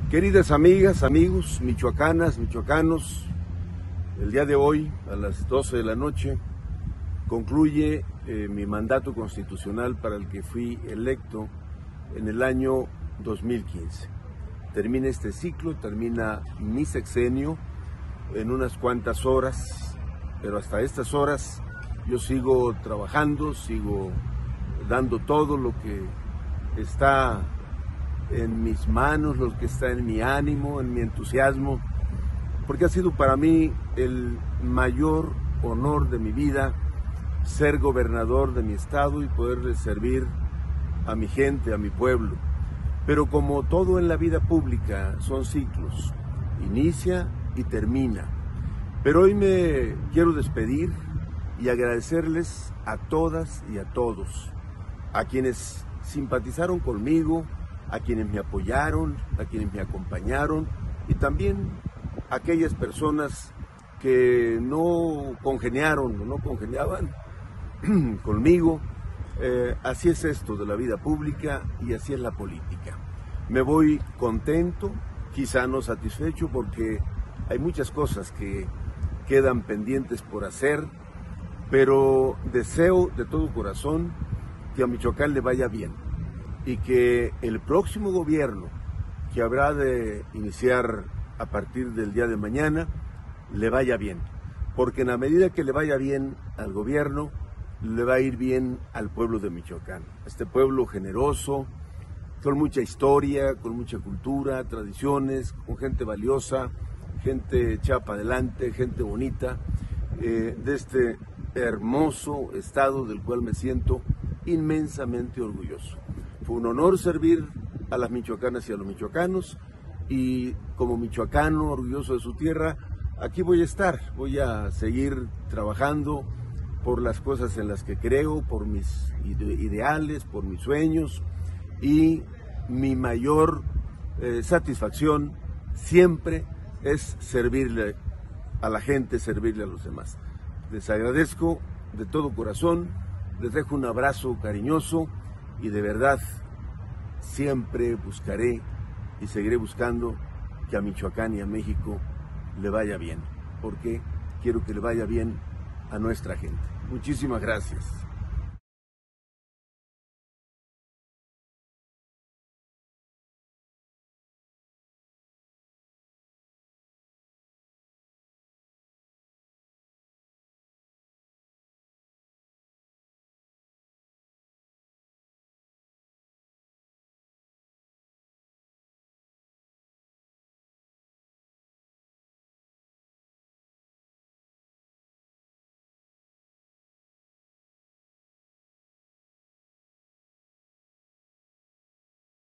Queridas amigas, amigos, michoacanas, michoacanos, el día de hoy, a las 12 de la noche, concluye mi mandato constitucional para el que fui electo en el año 2015. Termina este ciclo, termina mi sexenio en unas cuantas horas, pero hasta estas horas yo sigo trabajando, sigo dando todo lo que está en mis manos, lo que está en mi ánimo, en mi entusiasmo, porque ha sido para mí el mayor honor de mi vida ser gobernador de mi estado y poderle servir a mi gente, a mi pueblo. Pero como todo en la vida pública son ciclos, inicia y termina. Pero hoy me quiero despedir y agradecerles a todas y a todos, a quienes simpatizaron conmigo, a quienes me apoyaron, a quienes me acompañaron y también a aquellas personas que no congeniaron o no congeniaban conmigo. Así es esto de la vida pública y así es la política. Me voy contento, quizá no satisfecho, porque hay muchas cosas que quedan pendientes por hacer, pero deseo de todo corazón que a Michoacán le vaya bien y que el próximo gobierno que habrá de iniciar a partir del día de mañana le vaya bien, porque en la medida que le vaya bien al gobierno, le va a ir bien al pueblo de Michoacán, este pueblo generoso, con mucha historia, con mucha cultura, tradiciones, con gente valiosa, gente echada para adelante, gente bonita, de este hermoso estado del cual me siento inmensamente orgulloso. Fue un honor servir a las michoacanas y a los michoacanos, y como michoacano orgulloso de su tierra, aquí voy a estar, voy a seguir trabajando por las cosas en las que creo, por mis ideales, por mis sueños, y mi mayor satisfacción siempre es servirle a la gente, servirle a los demás. Les agradezco de todo corazón, les dejo un abrazo cariñoso y de verdad siempre buscaré y seguiré buscando que a Michoacán y a México le vaya bien, porque quiero que le vaya bien a nuestra gente. Muchísimas gracias.